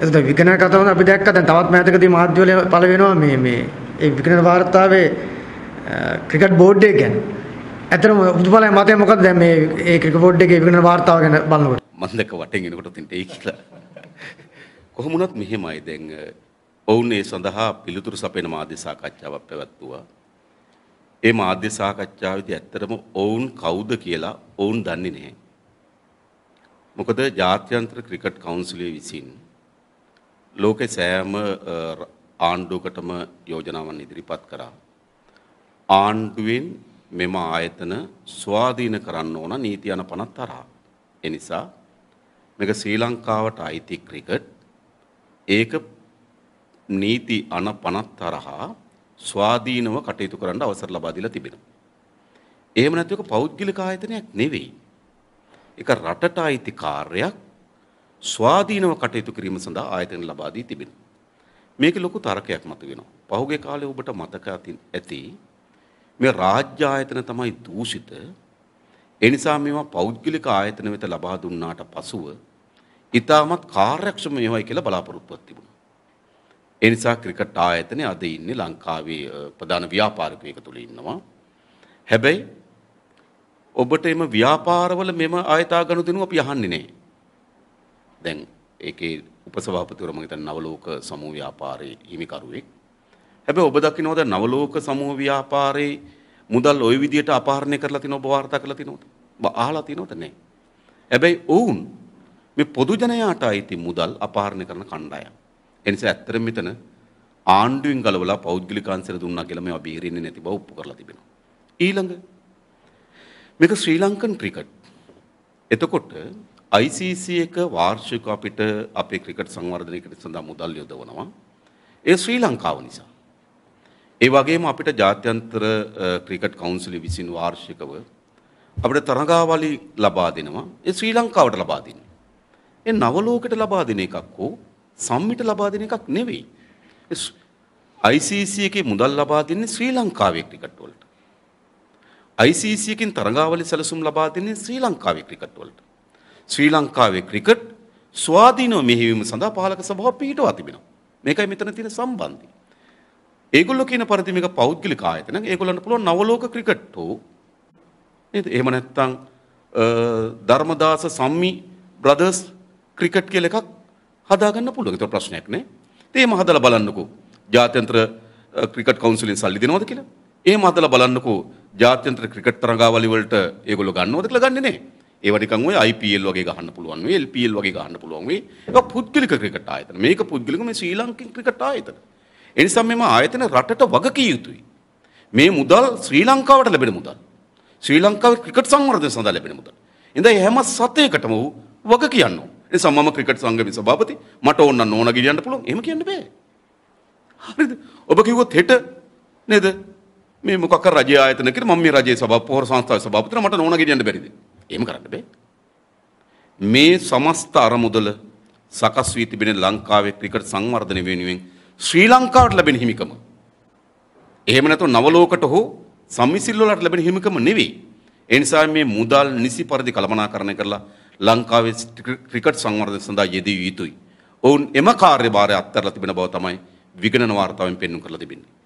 එතකොට විගණන කතාවන අපි දැක්කා දැන් තවත් මෑතකදී මාධ්‍යවල පළ වෙනවා මේ ඒ විගණන වාර්තාවේ ක්‍රිකට් බෝඩ් එක ගැන. ඇත්තටම ඔබතුමාලගේ මතය මොකක්ද දැන් මේ ඒ ක්‍රිකට් බෝඩ් එකේ විගණන වාර්තාව ගැන බලනකොට? මම දැක්ක වටෙන් එනකොට තින්ට ඒ කියලා. කොහොම වුණත් මෙහෙමයි දැන් ඔවුන් ඒ සඳහා පිළිතුරු සපයන මාධ්‍ය සාකච්ඡාවක් පැවැත්වුවා. ඒ මාධ්‍ය සාකච්ඡාවේදී ඇත්තටම ඔවුන් කවුද කියලා ඔවුන් දන්නේ නැහැ. මොකද ජාත්‍යන්තර ක්‍රිකට් කවුන්සිලය විසින් ලෝකේ සෑම ආණ්ඩුවකටම යෝජනාවන් ඉදිරිපත් කරා. ආණ්ඩුවෙන් මෙම ආයතන ස්වාධීන කරන්න ඕන නීති යන පනත් තරහා. ඒ නිසා මේක ශ්‍රී ලංකාවට අයිති ක්‍රිකට් ඒක නීති අන පනත් තරහා ස්වාධීනව කටයුතු කරන්න අවසර ලබා දීලා තිබෙනවා. එහෙම නැත්නම් ඒක පෞද්ගලික ආයතනයක් නෙවෙයි. ඒක රටට අයිති කාර්යයක් ස්වාධීනව කටයුතු කිරීම සඳහා ආයතන ලබා දී තිබෙනවා. මේක ලොකු තර්කයක් මතුවෙනවා. පහුගිය කාලේ ඔබට මතක ඇති මේ රාජ්‍ය ආයතන තමයි දූෂිත. ඒ නිසා මේවා පෞද්ගලික ආයතන වෙත ලබා දුන්නාට පසුව ඉතාමත් කාර්යක්ෂම මේවයි කියලා බලාපොරොත්තුවක් තිබුණා. ඒ නිසා ක්‍රිකට් ආයතනය අද ඉන්නේ ලංකාවේ ප්‍රධාන ව්‍යාපාරිකයෙකු තුල ඉන්නවා. හැබැයි ඔබට එම ව්‍යාපාරවල මෙම ආයතා ගනුදෙනු අපි අහන්නේ නැහැ. දැන් ඒකේ උපසභාපතිවරු මම හිතන්නේ නවලෝක සමූහ ව්‍යාපාරයේ හිමිකරුවෙක්. හැබැයි ඔබ දකින්නවද නවලෝක සමූහ ව්‍යාපාරයේ මුදල් ওই විදියට අපහරණය කරලා තිනව ඔබ වාර්තා කරලා තිනවද? ඔබ අහලා තිනවද නැහැ. හැබැයි ඔවුන් මේ පොදු ජනයාට අයිති මුදල් අපහරණය කරන කණ්ඩායම්. ඒ නිසා ඇත්තටම මෙතන ආණ්ඩුවෙන් ගලවලා පෞද්ගලික අංශර දුන්නා කියලා මේවා බේරෙන්නේ නැති බව ඔප්පු කරලා තිබෙනවා. ඊළඟ මේක ශ්‍රී ලංකන් ක්‍රිකට්. එතකොට ICC එක වාර්ෂික අපිට අපේ ක්‍රිකට් සංවර්ධනයකට සඳහා මුදල් යොදවනවා. ඒ ශ්‍රී ලංකාව නිසා. ඒ වගේම අපිට ජාත්‍යන්තර ක්‍රිකට් කවුන්සිල විසින් වාර්ෂිකව අපිට තරඟාවලි ලබා දෙනවා. ඒ ශ්‍රී ලංකාවට ලබා දෙන්නේ. ඒ නවලෝකයට ලබා දෙන එකක් හෝ සම්මිට ලබා දෙන එකක් නෙවෙයි. ICC එකේ මුදල් ලබා දෙන්නේ ශ්‍රී ලංකාවේ ක්‍රිකට් වලට. ICC එකෙන් තරඟාවලි සැලසුම් ලබා දෙන්නේ ශ්‍රී ලංකාවේ ක්‍රිකට් වලට. ශ්‍රී ලංකාවේ ක්‍රිකට් ස්වාධීනව මෙහෙයවීම සඳහා පාලක සභාව පිහිටවා තිබෙනවා. මේකයි මෙතන තියෙන සම්බන්ධය. ඒගොල්ලෝ කියන පරිදි මේක පෞද්ගලික ආයතන. ඒගොල්ලන්ට පුළුවන් නවලෝක ක්‍රිකට් හෝ නේද? එහෙම නැත්නම් ධර්මදාස සම්මි බ්‍රදර්ස් ක්‍රිකට් කියලා එකක් හදාගන්න පුළුවන්. ඒක ප්‍රශ්නයක් නේ. ඒම හදලා බලන්නකෝ. ජාත්‍යන්තර ක්‍රිකට් කවුන්සිලෙන් සල්ලි දෙනවද කියලා? එහෙම හදලා බලන්නකෝ. ජාත්‍යන්තර ක්‍රිකට් තරඟාවලි වලට ඒගොල්ලෝ ගන්නවද කියලා ගන්නෙ නේ. ඒවා නිකන් ඔය IPL වගේ ගහන්න පුළුවන් වෙයි, LPL වගේ ගහන්න පුළුවන් වෙයි. ඒක පුද්ගලික ක්‍රිකට් ආයතන. මේක පුද්ගලික මේ ශ්‍රී ලංකන් ක්‍රිකට් ආයතන. ඒ නිසා මෙම ආයතන රටට වගකිය යුතුයි. මේ මුදල් ශ්‍රී ලංකාවට ලැබෙන මුදල්. ශ්‍රී ලංකාවේ ක්‍රිකට් සංවර්ධනය සඳහා ලැබෙන මුදල්. ඉතින් හැම සතයකටම වග කියන්න ඕන. ඒ නිසා මම ක්‍රිකට් සංගමේ සභාපති මට ඕන නම් ඕන ගියන්න පුළුවන්. එහෙම කියන්න බෑ. හරිද? ඔබ කිව්වොත් හෙට නේද? මේ මොකක් කර රජයේ ආයතන කියලා මම මේ රජයේ සභාව පොහොර සංස්ථාවේ සභාපතිතුමා මට ඕන ගියන්න බැරිද? එහෙම කරන්න බෑ. මේ සමස්ත අරමුදල සකස් වී තිබෙන ලංකාවේ ක්‍රිකට් සංවර්ධනය වෙනුවෙන් ශ්‍රී ලංකාවට ලැබෙන හිමිකම. එහෙම නැත්නම් නවලෝකට හෝ සම්මිසිල් වලට ලැබෙන හිමිකම නෙවෙයි. ඒ නිසා මේ මුදල් නිසි පරිදි කළමනාකරණය කරලා ලංකාවේ ක්‍රිකට් සංවර්ධනය සඳහා යෙදිය යුතුයි. ඔවුන් එම කාර්යභාරය අත්හැරලා තිබෙන බව තමයි විගණන වාර්තාවෙන් පෙන්වු කරලා තිබෙන්නේ.